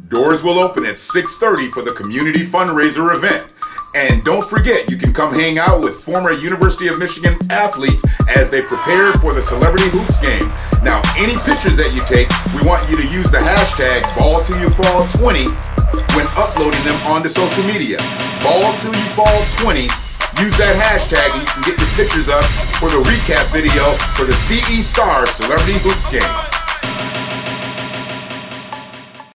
Doors will open at 6:30 for the community fundraiser event. And don't forget, you can come hang out with former University of Michigan athletes as they prepare for the Celebrity Hoops game. Now, any pictures that you take, we want you to use the hashtag BallTillYouFall20 when uploading them onto social media. BallTillYouFall20. Use that hashtag and you can get your pictures up for the recap video for the CE Stars Celebrity Hoops game.